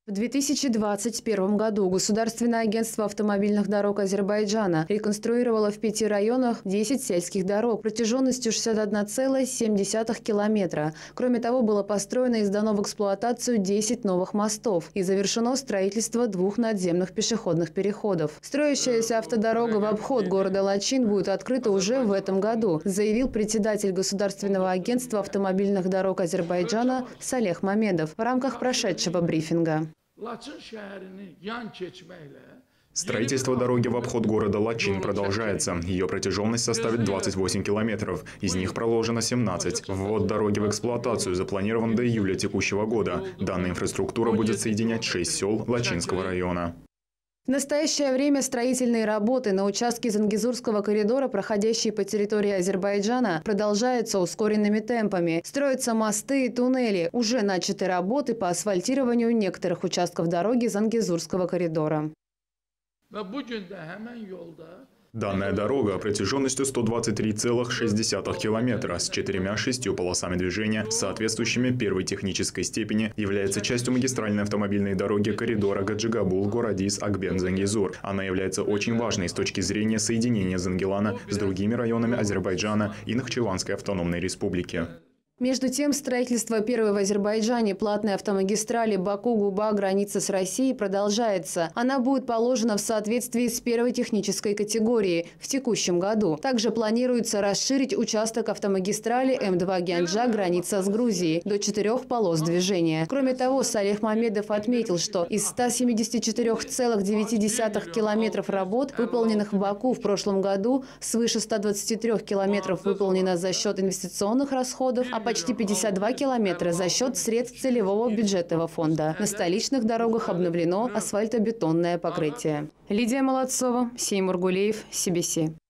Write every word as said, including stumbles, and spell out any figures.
В две тысячи двадцать первом году Государственное агентство автомобильных дорог Азербайджана реконструировало в пяти районах десять сельских дорог протяженностью шестьдесят одна целая семь десятых километра. Кроме того, было построено и сдано в эксплуатацию десять новых мостов и завершено строительство двух надземных пешеходных переходов. Строящаяся автодорога в обход города Лачин будет открыта уже в этом году, заявил председатель Государственного агентства автомобильных дорог Азербайджана Салех Мамедов в рамках прошедшего брифинга. Строительство дороги в обход города Лачин продолжается. Ее протяженность составит двадцать восемь километров. Из них проложено семнадцать. Ввод дороги в эксплуатацию запланирован до июля текущего года. Данная инфраструктура будет соединять шесть сел Лачинского района. В настоящее время строительные работы на участке Зангезурского коридора, проходящие по территории Азербайджана, продолжаются ускоренными темпами. Строятся мосты и туннели. Уже начаты работы по асфальтированию некоторых участков дороги Зангезурского коридора. Данная дорога протяженностью сто двадцать три целых шесть десятых километра с четырьмя-шестью полосами движения, соответствующими первой технической степени, является частью магистральной автомобильной дороги коридора Гаджигабул-Горадис-Акбен-Зангезур. Она является очень важной с точки зрения соединения Зангелана с другими районами Азербайджана и Нахчеванской автономной республики. Между тем, строительство первой в Азербайджане платной автомагистрали Баку-Губа граница с Россией продолжается. Она будет положена в соответствии с первой технической категорией в текущем году. Также планируется расширить участок автомагистрали эм два Гянджа граница с Грузией до четырех полос движения. Кроме того, Салех Мамедов отметил, что из ста семидесяти четырёх целых девяти десятых километров работ, выполненных в Баку в прошлом году, свыше ста двадцати трёх километров выполнено за счет инвестиционных расходов, а почти пятьдесят два километра за счет средств целевого бюджетного фонда. На столичных дорогах обновлено асфальтобетонное покрытие. Лидия Молодцова, Сеймур Гулеев, си би си.